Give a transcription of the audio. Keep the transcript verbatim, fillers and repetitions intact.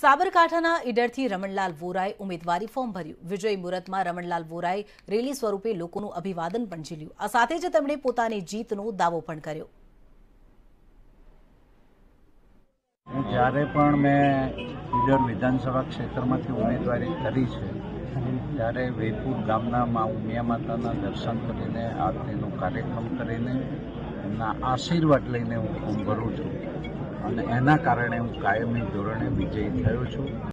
સાબરકાંઠાના ઈડરથી રમણલાલ વોરાએ ઉમેદવારી ફોર્મ ભર્યું। વિજય મુહૂર્તમાં રમણલાલ વોરાએ રેલી સ્વરૂપે લોકોનું અભિવાદન પણ ઝીલ્યું। આ સાથે જ તેમણે પોતાની જીતનો દાવો પણ કર્યો। જ્યારે પણ મેં ઈડર વિધાનસભા ક્ષેત્રમાંથી ઉમેદવારી કરી છે ત્યારે વેપુર ગામના મા ઉમિયા માતાના દર્શન કરીને આરતીનો કાર્યક્રમ કરીને એમના આશીર્વાદ લઈને હું ફોર્મ ભરું છું અને એના કારણે હું કાયમી ધોરણે વિજયી થયો છું।